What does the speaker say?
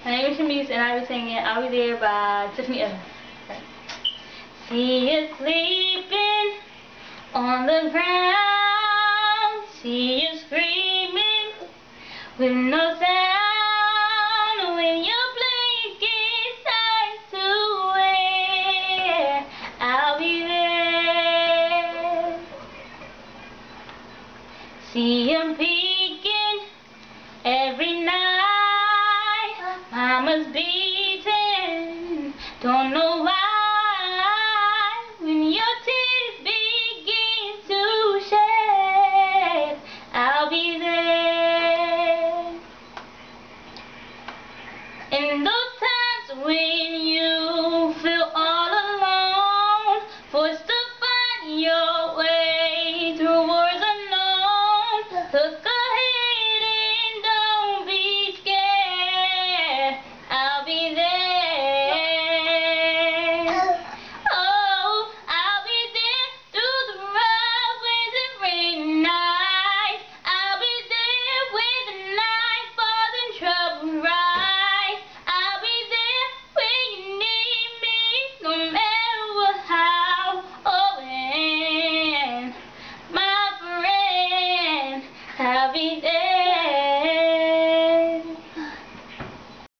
My name is Shamece and I'll be singing I'll Be There by Tiffany. See you sleeping on the ground, see you screaming with no sound when your blanket starts to wear. I'll be there. See you peeking every night. Mama's beating, don't know why. When your tears begin to shed, I'll be there. In those times when